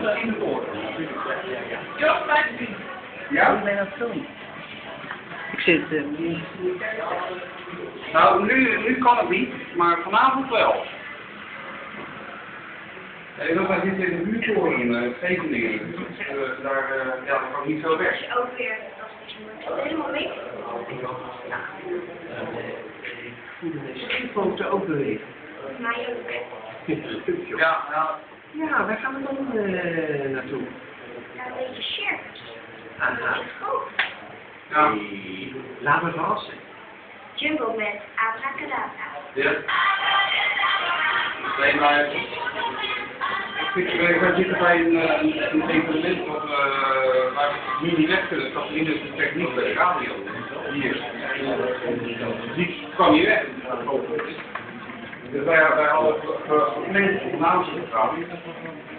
in voor. Ja, 15. Ja? Ik ben aan het filmen. Ik zit... Nou, nu kan het niet, maar vanavond wel. Wij zitten in de buurtoren in Scheveningen, dus daar kan ik niet zo weg. Als je ook weer, als je helemaal mee. Ik vond het ook bewegen. Mij ook. Ja, waar gaan we dan naartoe? Ja, een beetje share. Aha. Ja. Laat me verrassen. Jungle met Abracadabra. Ja. Nee, maar wij zitten bij een evenement waar we niet weg kunnen, dat in de techniek bij de radio. Hier. Die kwam hier weg. Dus wij hadden mensen op naam gevraagd.